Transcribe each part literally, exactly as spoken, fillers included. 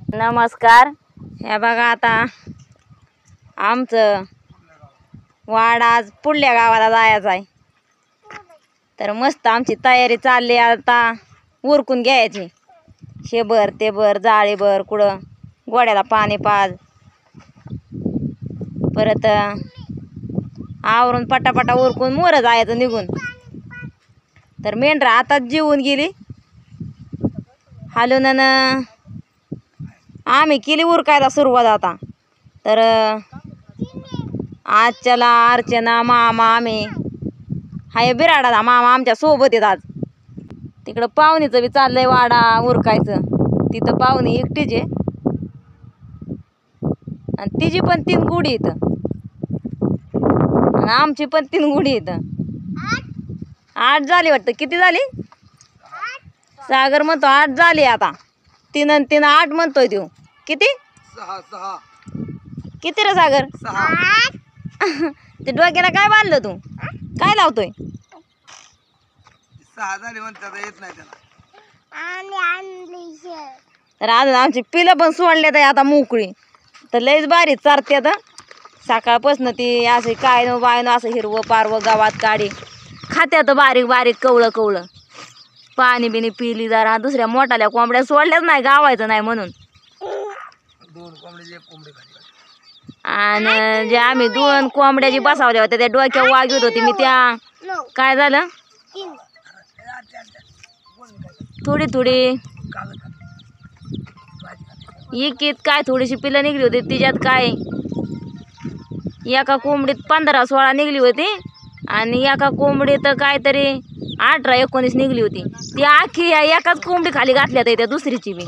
नमस्कार. हे बघा आता आमचं वाड आज पुढल्या गावाला जायचं आहे. तर मस्त आमची तयारी चालली. आता उरकून घ्यायची हे बर ते बर जाळे बर कुठं गोड्याला पाणी पाज परत आवरून पटापटा उरकून मोर जायचं निघून. तर मेंढरा आताच जेवून गेली हालून आम्ही केली उरकायला सुरुवात. आता तर आजच्याला अर्चना मामा आम्ही हाय बिराडाचा मामा आमच्या सोबत आहेत. आज तिकडं पाहुणीचं बी चाललंय वाडा उरकायचं. तिथं पाहुणी एकटीच आहे आणि तिची पण तीन गुढी इथं आणि आमची पण तीन गुढी इथं. आठ झाली वाटतं. किती झाली? सागर म्हणतो आठ झाली. आता तीन आणि तीन आठ म्हणतोय तू. किती? सहा सहा. किती रे सागर? सहा. ते डोक्याला काय बांधलं तू? काय लावतोय? सहा झाली म्हणतात येत नाही त्याला. तर अजून आमची पिलं पण सोडल्यात आता मोकळी. तर लयच बारीक चारत्यात. सकाळपासून ती असे काय न बाय न असं हिरवं पारवं गावात काढी खात्यात बारीक बारीक कवळं कवळं. पाणी बिनी पिली जरा. दुसऱ्या मोठाल्या कोंबड्या सोडल्याच नाही गावायचं नाही म्हणून. दोन कोंबडे एक कोंबडी खाली. आणि जे आम्ही दोन कोंबड्याची बसावल्या होत्या त्या डोक्यावर वागीत होती मी. त्या काय झालं थोडी थोडी इकीत काय थोडीशी पिलं निघली होती. तिच्यात काय एका कोंबडीत पंधरा सोळा निघली होती आणि एका कोंबडीत काहीतरी अठरा एकोणीस निघली होती. ती आखी एकाच कोंबडी खाली घातल्यात त्या दुसरीची बी.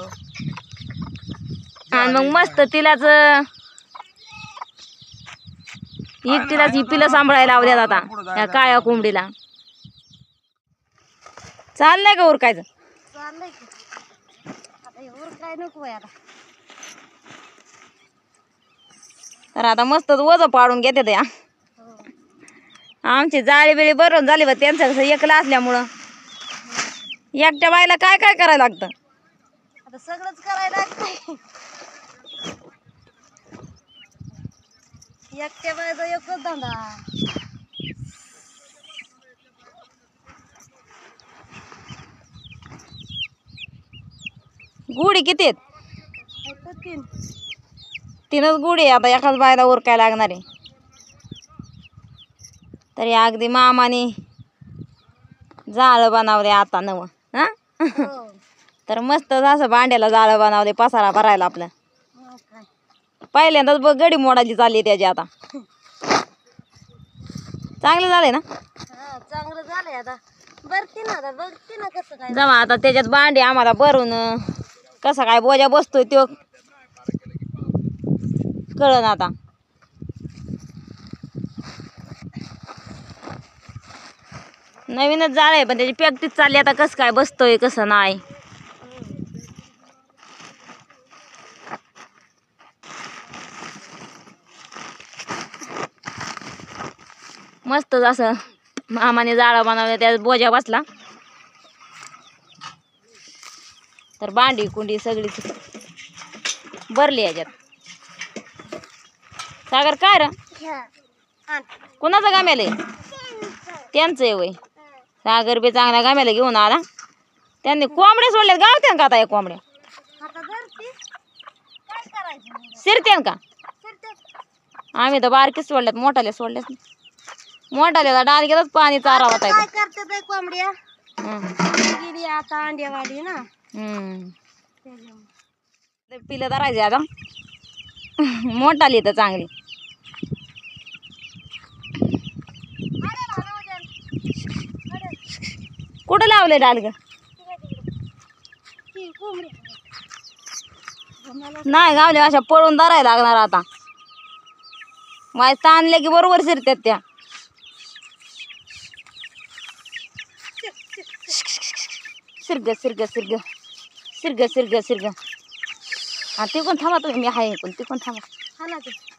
आणि मग मस्त तिलाच एकटीलाच ही पिलं सांभाळायला लावल्यात आता या काळ्या कोंबडीला. चाललंय का उरकायचं? तर आता मस्तच वज पाडून घेते या. आमची जाळी बिळी भरून झाली बा. त्यांचं कसं एकलं असल्यामुळं एकट्या बायला काय काय करायला लागतं? आता सगळंच करायला लागतंय. एकट्या बायचा एकच धंदा. गुढी किती आहेत? तीन. तीनच गुढी आहे. आता एकाच बायला उरकायला लागणार आहे. तरी अगदी मामाने जाळं बनवले आता नवं. हा तर मस्त असं भांड्याला जाळं बनवले पसारा भरायला आपलं. पहिल्यांदाच बघ गडी मोडायची चालली त्याची. आता चांगलं झालंय ना? चांगलं झालंय. आता बरती ना आता बघती ना कसं काय. जमा आता त्याच्यात भांडी आम्हाला भरून कसा काय बोजा बसतोय तो कळन. आता नवीनच जाळं पण त्याची प्रॅक्टिस चालली. आता कसं काय बसतोय कसं नाही. मस्त असं मामाने जाळं बनवलं त्यात बोजा बसला. तर भांडी कुंडी सगळी भरली याच्यात. सागर काय र कुणाचं गाम्याला त्यांचं आहे वय. सागर बी चांगल्या गाम्याला घेऊन आला. त्यांनी कोंबड्या सोडल्यात. गावत्यान का आता या कोंबड्या? शिरत्यान का? आम्ही तर बारकीच सोडल्यात. मोठाल्या सोडल्यात. मोठाल्या डालग्यातच पाणी चारा होता. काय करते कोंबड्या गेली आता अंड्यावाली ना. हम्म पिलं धरायचे आता. मोठाली तर चांगली. कुठं लावले डालग? नाही गावले अशा पळून धरायला लागणार आता. माय ताणले की बरोबर शिरतात त्या. सिरग सिरग सिरग सिरग सिरग सिरग. हा ते कोण थांबा तुम्ही. मी आहे पण ते कोण थांबा.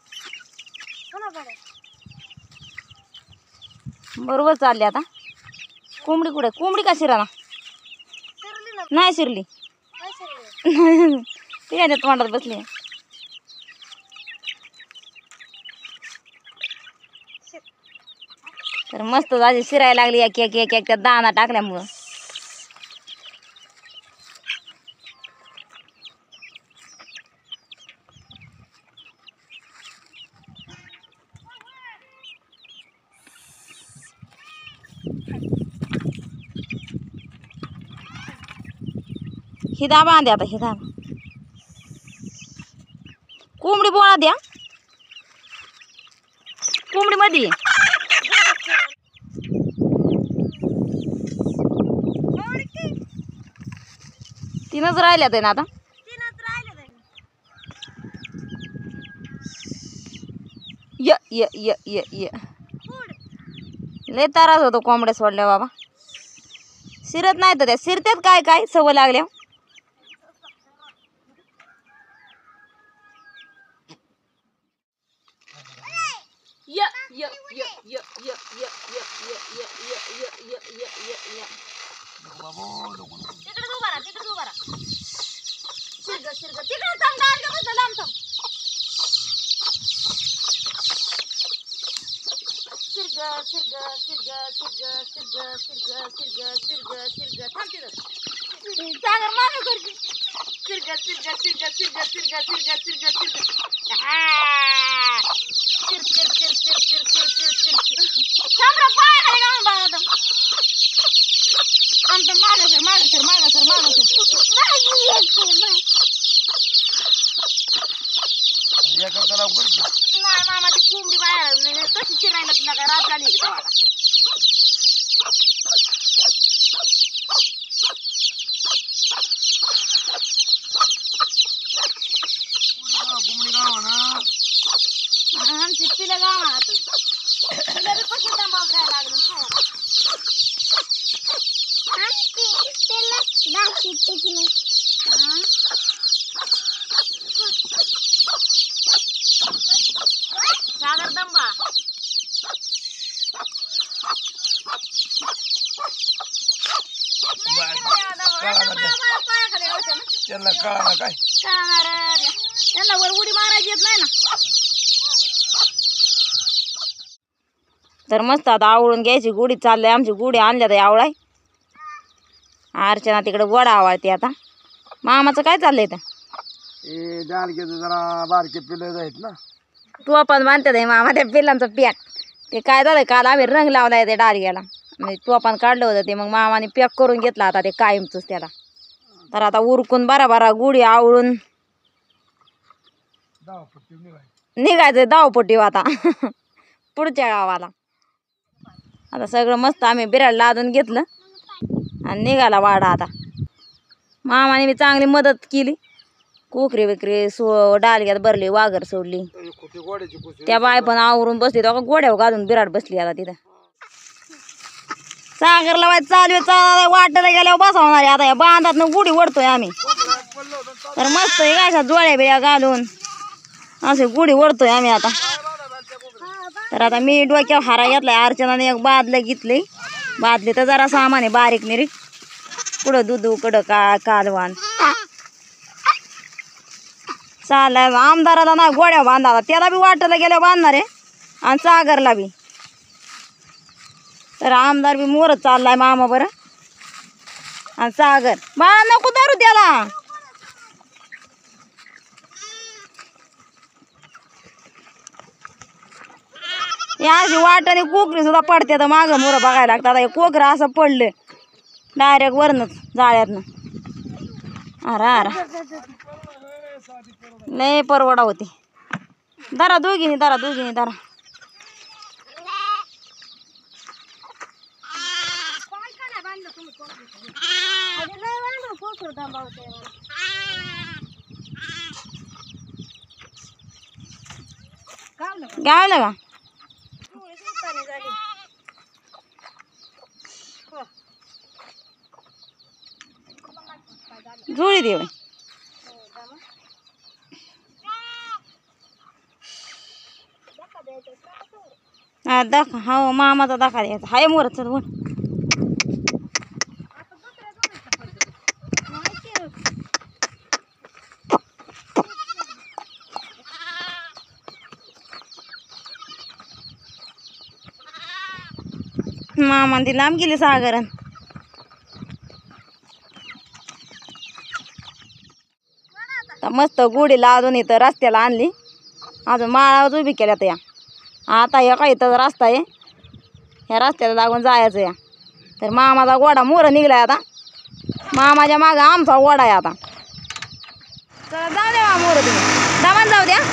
बरोबर चालले आता. कोंबडी कुठे? कोंबडी का शिरा ना? नाही शिरली. ते याच्या तोंडात बसली. तर मस्त झाली शिरायला लागली एक एक एक एक त्या दाना टाकल्यामुळं. हिदा बांधे आता हिदा कोंबडी बोळा द्या कोंबडी मध्ये तीनच राहिल्यात आहे ना आता. य य य य य लय तारास होतो कोंबड्या सोडल्या बाबा. शिरत नाही तर त्या शिरत्यात काय काय सवय लागल्या. य य य य य य य य य य य य य य तिकडे उभा राहा तिकडे उभा राहा. शिरग शिरग तिकडे थांब डाल का बसला लांब थांब. शिरग शिरग शिरग शिरग शिरग शिरग शिरग शिरग शिरग थांब तिथं. सागर मागं करते. शिरग शिरग शिरग शिरग शिरग शिरग शिरग शिरग हा शिर शिर शिर शिर शिर शिर शिर शिर थांब रे पाय खाली घालून बाळा आता. आमचं मागं सर मागं सर मागं सर मागं सर. एका कलाव करते. नाही मामा ती कोंबडी बाहेर कशी शिरायला तुला काय रात झाली का तेव्हा. कोंबडी गाव ना आमची तिला गावात तिला बी कसं दंबाव खायला लागलं खायला. सागर दंबा त्यांना कळा काय त्यांना वर उडी मारायची येत नाही ना. तर मस्त आता आवळून घ्यायची गुढी चाललंय आमची गुढी आणल्या तर आवळाय. अर्चना तिकडे गोडा आवळते आता. मामाचं काय चाललंय तर ए डालक्याचं जरा बारके पिलं आहेत ना. तू पण बांधतात आहे मामा त्या पिल्लांचं पॅक. ते काय झालं काल आम्ही रंग लावलाय ते डालग्याला म्हणजे तू पण काढलं होतं ते मग मामाने पॅक करून घेतला आता ते कायमचंच त्याला. तर आता उरकून बारा बारा गुढी आवळून निघायचं धावपट्टी आता पुढच्या गावाला. आता सगळं मस्त आम्ही बिराड लादून घेतलं आणि निघाला वाडा आता. मामाने मी चांगली मदत केली. कोकरी बिकरी सो डालग्यात भरली वाघर सोडली. त्या बाय पण आवरून बसली तेव्हा गोड्यावर घालून बिराड बसली आता तिथं. सागरला वाय चालू आहे चालू वाटायला गेल्यावर बसवणार आता या बांधातनं गुढी ओढतोय आम्ही. तर मस्त आहे काय जोड्या बिड्या घालून असे गुढी ओढतोय आम्ही आता. तर आता मी डोक्यावर हारा घेतलाय. अर्चनाने एक बादलं घेतली. बादली तर जरा सामान आहे बारीक निरीक. कुठं दूध कुठं का कालवान चाललाय. आमदाराला ना गोड्या बांधा त्याला बी वाटायला गेल्या बांधणार आहे आणि सागरला बी. तर आमदार बी मोरत चाललाय मामा बरं आणि सागर बाळा नको धरू त्याला. याची वाटाने कोकरी सुद्धा पडते तर मागं मोरं बघायला लागतात. हे कोकरं असं पडलं डायरेक्ट वरनच जाळ्यातनं. अरा अरा लय परवडा होते. धरा दोघीनी धरा दोघीनी धरा. गावलं का जुळी देव हा दाखा. हा मामाचा दाखा द्यायचा हाय मोर. चल वर मामा ती लांब गेली सागरण. आता मस्त गुढीला अजून इथं रस्त्याला आणली, अजून माळावर उभी केल्यात या. आता या काही इथं रस्ता आहे, ह्या रस्त्याला लागून जायचं या. तर मामाचा गोडा मोर निघलाय आता, मामाच्या मागं आमचा गोडा आहे आता. चला जाऊ द्या मोर, तुम्ही दामान जाऊ द्या.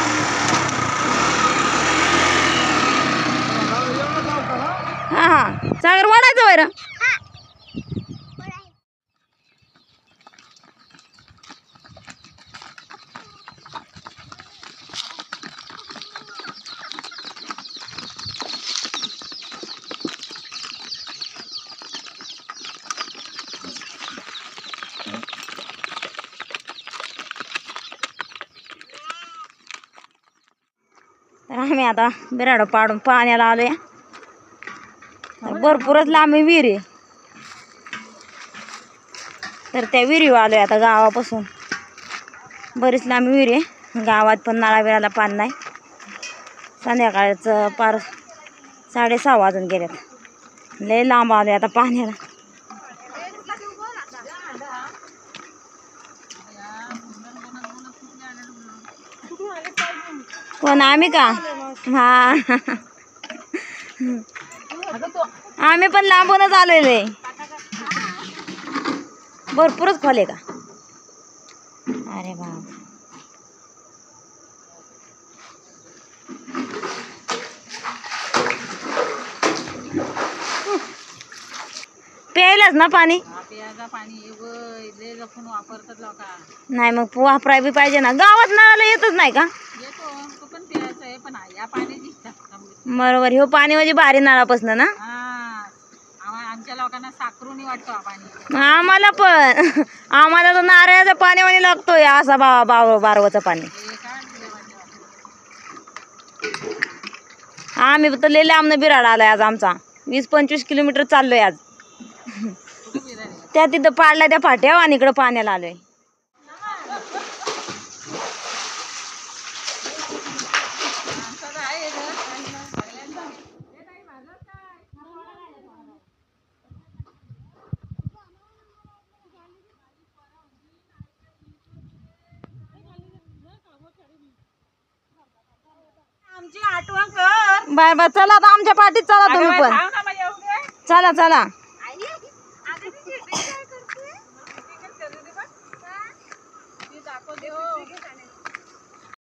हां हां सागर ओढायचं बरं. तर आम्ही आता बिराड पाडून पाण्याला आलोय. भरपूरच लांब विहीर आहे, तर त्या विहिरीवर आलोय आता गावापासून. बरीच लांब विहीर आहे, गावात पण नळा बिळाला पाणी नाही. संध्याकाळचं पार साडेसहा वाजून गेल्यात, लय लांब आलोय आता पाण्याला. कोण आम्ही का? हा आम्ही पण लांबूनच आलेलो आहे. भरपूरच खोल आहे का? अरे बाबा प्यायलाच ना पाणी? नाही मग वापराय बी पाहिजे ना. गावात नळाला येतच नाही का? बरोबर, ह्यो पाणी म्हणजे भारी नळापासून ना. आमच्या लोकांना साखरून वाटतो पाणी. आम्हाला पण, आम्हाला तर नारळाचं पाणी म्हणे लागतोय असा बा बाव बारवाचं पाणी. आम्ही तर लय लांबनं बिराड आलाय आज आमचा. वीस पंचवीस किलोमीटर चाललोय आज. त्या तिथं पाडल्या त्या फाट्या आणि इकडं पाण्याला आलोय. आमची आठवण कर. बाय बाय, चला आता आमच्या पाठीत चला तुम्ही पण. चला चला. दाखव